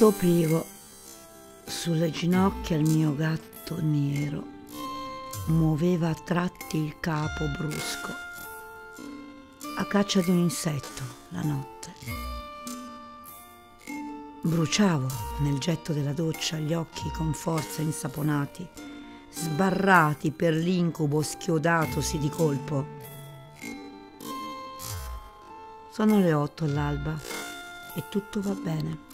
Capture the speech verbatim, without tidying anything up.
Sopivo sulle ginocchia il mio gatto nero, muoveva a tratti il capo brusco, a caccia di un insetto la notte. Bruciavo nel getto della doccia gli occhi con forza insaponati, sbarrati per l'incubo schiodatosi di colpo. Sono le otto all'alba e tutto va bene.